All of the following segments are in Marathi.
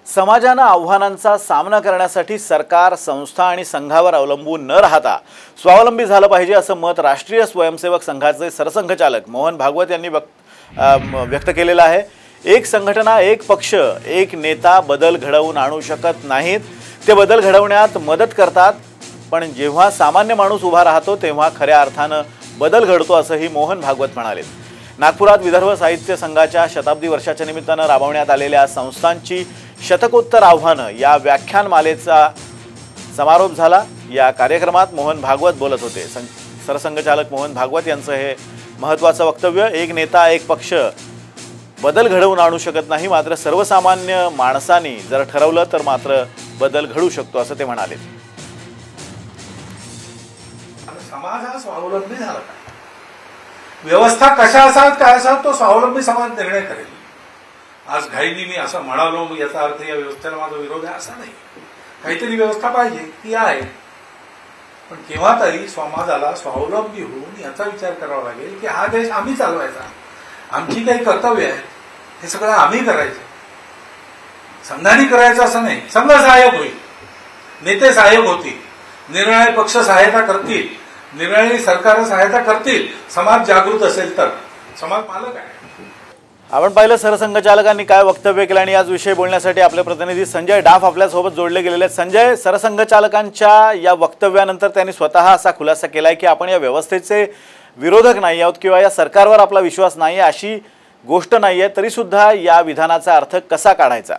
समाजानं आव्हानांचा सामना करण्यासाठी सरकार, संस्था आणि संघावर अवलंबून न राहता स्वावलंबी झालं पाहिजे असं मत राष्ट्रीय स्वयंसेवक संघाचे सरसंघचालक मोहन भागवत यांनी व्यक्त केलेलं आहे। एक संघटना, एक पक्ष, एक नेता बदल घडवून आणू शकत नाहीत। ते बदल घडवण्यात मदत करतात, पण जेव्हा सामान्य माणूस उभा राहतो तेव्हा खऱ्या अर्थानं बदल घडतो असंही मोहन भागवत म्हणाले। नागपुरात विदर्भ साहित्य संघाच्या शताब्दी वर्षाच्या निमित्तानं राबवण्यात आलेल्या संस्थांची शतकोत्तर आव्हानं या व्याख्यानमालेचा समारोप झाला। या कार्यक्रमात मोहन भागवत बोलत होते। सरसंघचालक मोहन भागवत यांचं हे महत्त्वाचं वक्तव्य, एक नेता, एक पक्ष बदल घडवून आणू शकत नाही, मात्र सर्वसामान्य माणसांनी जर ठरवलं तर मात्र बदल घडू शकतो असं ते म्हणाले। समाज हा स्वावलंबी झाला, व्यवस्था कशा असाल काय असाल तो स्वावलंबी समाज निर्णय करेल। आज घाईनी मी असं म्हणालो याचा अर्थ या व्यवस्थेला माझा विरोध आहे असा नाही। काहीतरी व्यवस्था पाहिजे, ती आहे, पण केव्हा तरी समाजाला स्वावलंबी होऊन याचा विचार करावा लागेल की हा देश आम्ही चालवायचा, आमची काही कर्तव्य आहेत हे सगळं आम्ही करायचं, संघाने करायचं असं नाही। संघ सहाय्यक होईल, नेते सहाय्यक होतील, निर्णय पक्ष सहायता करतील, निर्णय सरकार सहायता करतील, समाज जागृत असेल तर समाज मालक आहे। आपण पाहिलं सरसंघचालकांनी काय वक्तव्य केलं आणि याच विषयी बोलण्यासाठी आपले प्रतिनिधी संजय डाफ आपल्यासोबत जोडले गेलेले आहेत। संजय, सरसंघचालकांच्या या वक्तव्यानंतर त्यांनी स्वतः असा खुलासा केलाय की आपण या व्यवस्थेचे विरोधक नाही आहोत किंवा या सरकारवर आपला विश्वास नाही अशी गोष्ट नाहीये, तरी सुद्धा या विधानाचा अर्थ कसा काढायचा?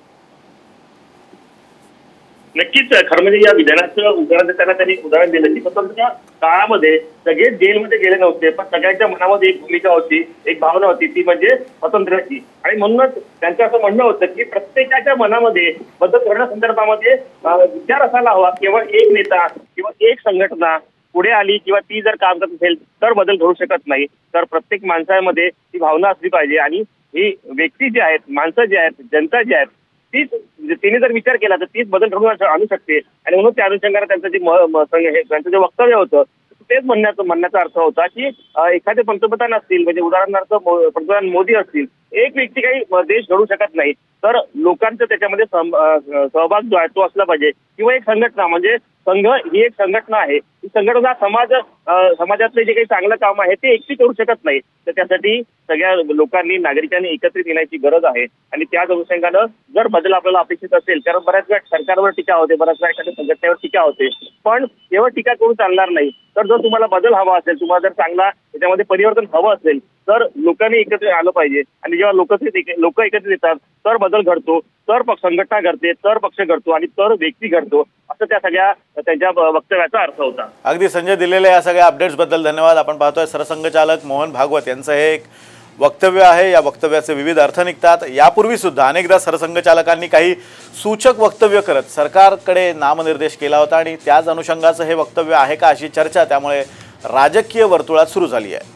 नक्कीच, खरं म्हणजे या विधानाचं उदाहरण देताना त्यांनी उदाहरण दिलं की स्वतंत्र काळामध्ये सगळे जेलमध्ये गेले नव्हते, पण सगळ्यांच्या मनामध्ये एक भूमिका होती, एक भावना होती, ती म्हणजे स्वातंत्र्याची। आणि म्हणूनच त्यांचं असं म्हणणं होतं की प्रत्येकाच्या मनामध्ये बदल करण्यासंदर्भामध्ये विचार असायला हवा। केवळ एक नेता किंवा एक संघटना पुढे आली किंवा ती जर काम करत असेल तर बदल घडू शकत नाही, तर प्रत्येक माणसामध्ये ती भावना असली पाहिजे। आणि ही व्यक्ती जी आहेत, माणसं जी आहेत, जनता जी आहेत, तीच तिने जर विचार केला तर तीच बदल घडवून आणू शकते। आणि म्हणून त्या अनुषंगाने त्यांचं जे त्यांचं जे वक्तव्य होतं तेच म्हणण्याचा अर्थ होता की एखादे पंतप्रधान असतील, म्हणजे उदाहरणार्थ पंतप्रधान मोदी असतील, एक व्यक्ती काही देश घडू शकत नाही, तर लोकांचा त्याच्यामध्ये सहभाग जो आहे तो असला पाहिजे। किंवा एक संघटना, म्हणजे संघ ही एक संघटना आहे, ही संघटना समाजातले जे काही चांगलं काम आहे ते एकटी करू शकत नाही, तर त्यासाठी सगळ्या लोकांनी, नागरिकांनी एकत्रित येण्याची गरज आहे। आणि त्याच अनुषंगानं जर बदल आपल्याला अपेक्षित असेल, कारण बऱ्याच वेळा सरकारवर टीका होते, बऱ्याच वेळा एखाद्या संघटनेवर टीका होते, पण केवळ टीका करून चालणार नाही। तर जर तुम्हाला बदल हवा असेल, तुम्हाला जर चांगला त्याच्यामध्ये परिवर्तन हवं असेल तर लोकांनी एकत्रित आलं पाहिजे। आणि जेव्हा लोक एकत्रित येतात तर बदल घडतो, तर संघटना घडते, तर पक्ष घडतो आणि तर व्यक्ती घडतो, असं त्या सगळ्या त्यांच्या वक्तव्याचा अर्थ होता। अगदी संजय, दिलेल्या या सगळ्या अपडेट्स बद्दल धन्यवाद। आपण पाहतोय सरसंघचालक मोहन भागवत यांचं हे एक वक्तव्य आहे, या वक्तव्याचे विविध अर्थ निघतात। यापूर्वी सुद्धा अनेकदा सरसंघचालकांनी काही सूचक वक्तव्य करत सरकारकडे नामनिर्देश केला होता आणि त्याच अनुषंगाचं हे वक्तव्य आहे का अशी चर्चा त्यामुळे राजकीय वर्तुळात सुरू झाली आहे।